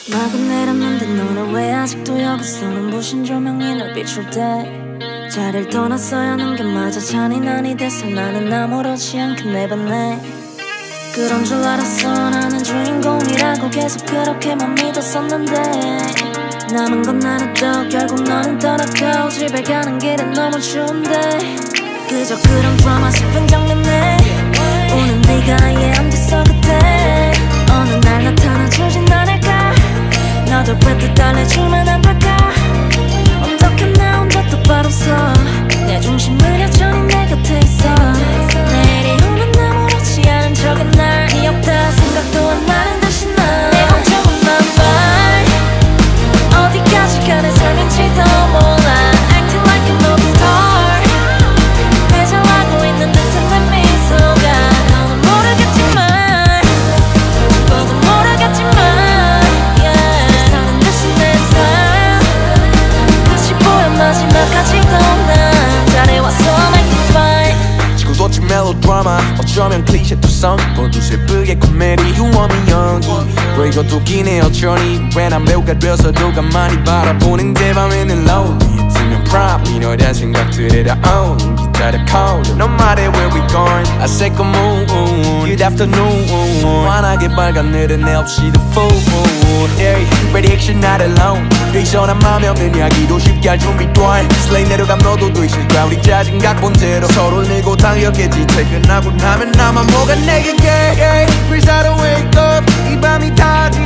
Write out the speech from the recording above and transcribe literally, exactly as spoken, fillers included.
막은 내렸는데 너는 왜 아직도 여기서 눈부신 조명이 널 비출 때 자리를 떠났어야 하는 게 맞아. 잔인한이 돼서 나는 아무렇지 않게 내뱉네. 그런 줄 알았어. 나는 주인공이라고 계속 그렇게만 믿었었는데 남은 건 나는 또 결국 너는 떠나고 집에 가는 길은 너무 추운데 그저 그런 드라마 슬픈 장면에 오는 네가 이해 안 됐어. 그때 어느 날 나타나주진 않을까. 너도 그때 달래주면 안 될까. 어떻게 나 혼자 똑바로 서 내 중심을 여전히 내 곁에 있어. 내일이 오면 아무렇지 않은 적은 날이 없다 생각도 안 나는 듯이 난 내 걱정은 난 fine. 어디까지 가는 삶인지도 몰라. Acting like a movie star. 회전하고 있는 듯한 내 미소가 너는 모르겠지만 너도 모르겠지만 yeah. 사는 듯이 내 삶 끝이 보여 마지막까지도 난 잘해왔어 make it fine. 지구도치 멜로드라마 어쩌면 클리셰 투성 모두 슬프게 코미디 You want me 연기 왜 이것도 기네 어쩌니 왜 난 배우가 돼서도 가만히 바라보는 내 밤에는 lonely 들면 probably 너에 대한 생각들에 다 own 기다려 call No matter where we going I say come on Good afternoon 환하게 밝은 늘은 내 없이 the fool yeah, Prediction not alone 예전한 맘이 없는 이야기도 쉽게 할 준비 또한 슬레이 내려감 너도 되실 거야 우리 짜증 각본대로 서로 늘고 당겼겠지 퇴근하고 나면 나만 뭐가 내게 yeah, yeah. Please I don't wake up 이 밤이 다지